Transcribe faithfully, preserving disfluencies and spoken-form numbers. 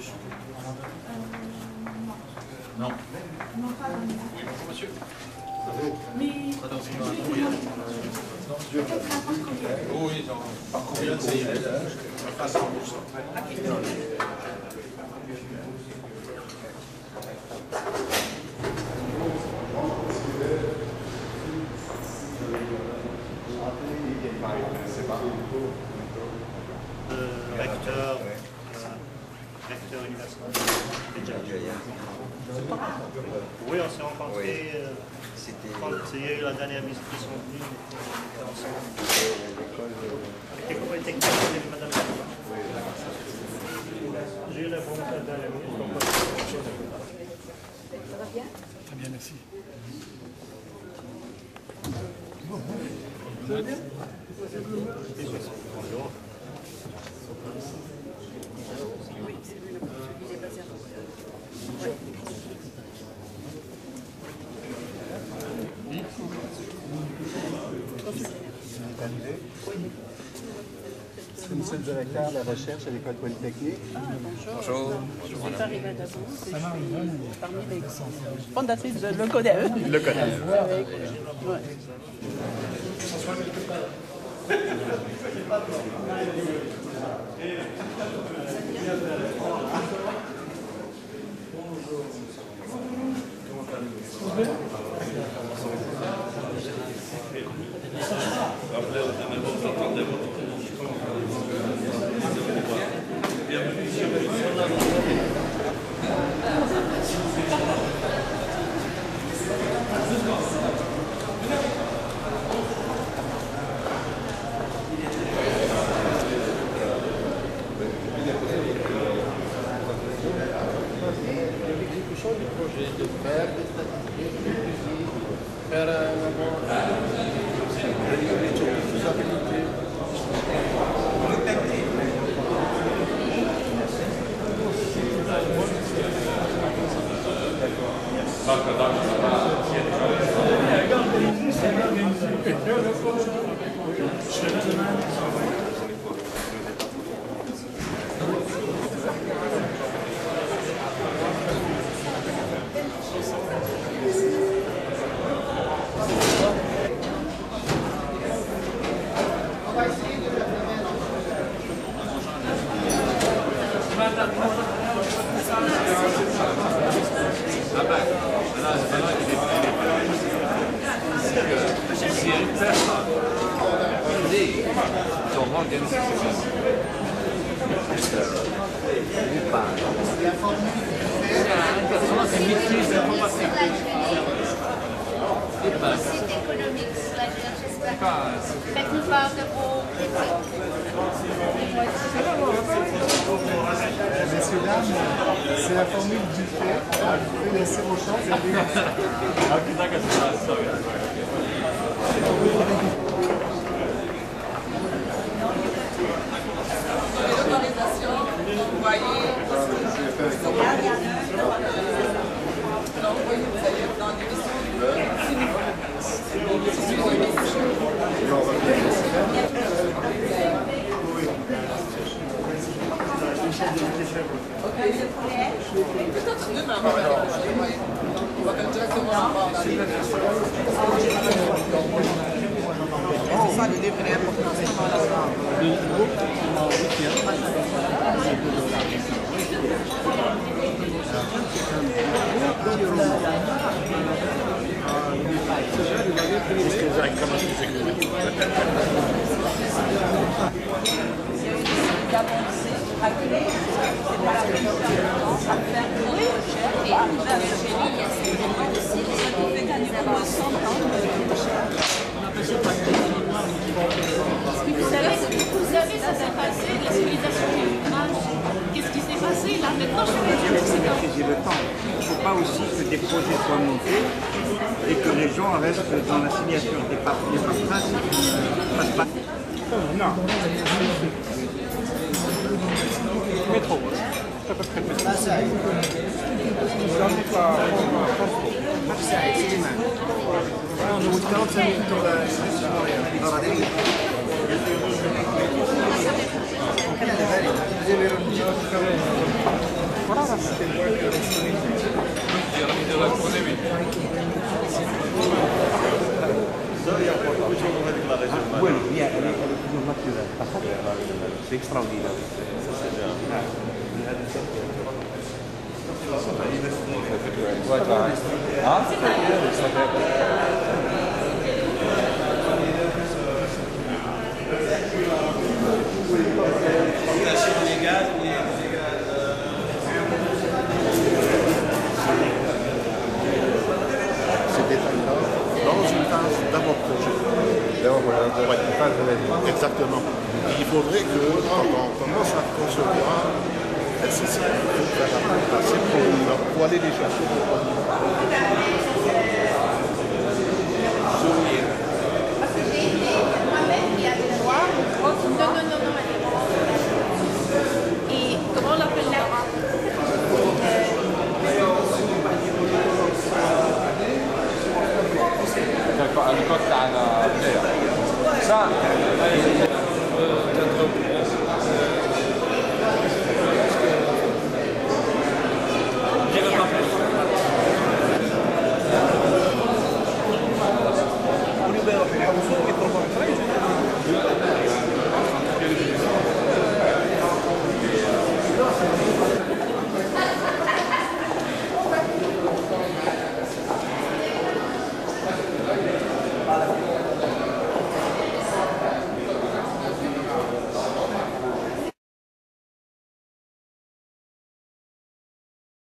Non. Non, pas dans Bonjour monsieur. Mais... Attention, peut-être un compte courriel. oui, par courriel, c'est pas cent pour cent. Le recteur, euh, recteur universitaire. Oui, on s'est rencontrés euh, quand il y a eu la dernière visite qui sont venus. On était ensemble. Avec l'école technique de madame. J'ai eu l'information à la dernière minute. Ça va bien? Très bien, merci. Ça va bien? Bonjour. Oui, c'est lui le professeur. Il est basé à Montréal. Ouais. Nous sommes directeurs de la recherche à l'École polytechnique. Ah, bonjour. Bonjour. Je suis arrivée d'abord. Je suis parmi les fondatrices de Le Codel. Le Codel. Avec, ouais. L'exécution du projet de faire des statistiques, faire une étude de faisabilité. Faites-nous part de vos critiques. Messieurs, dames, c'est la formule du fait. Vous pouvez laisser vos chances et aller. L'autorisation d'envoyer l'envoyer vous allez dans l'émission. Peut-être demain, on va faire directement en bas. C'est ça le degré important, c'est pas la Le groupe en huitième. Est-ce que vous avez commencé à s'écrire? D'avancer, à créer, c'est pas la peine à faire de recherche. Et dans le génie, il y a certainement aussi des Vous savez, vous savez, ça s'est passé, la civilisation du l'ouvrage. Qu'est-ce qui s'est passé là? Maintenant, je vais dire que c'est un... J'ai le temps. Il ne faut pas aussi que des projets soient montés et que les gens restent dans la signature des papiers par trace. Passe pas. Non. Métro. Deve Oui, elle est toujours naturelle. C'est extraordinaire. Ces détails-là, dans une phase d'avant-projet. Ouais, exactement. Il faudrait que, quand on commence à concevoir, c'est ça, il faut faire appel à ces produits-là pour aller les chercher. Non, non, non, non. Et comment on l'appelle là? الكوست على صح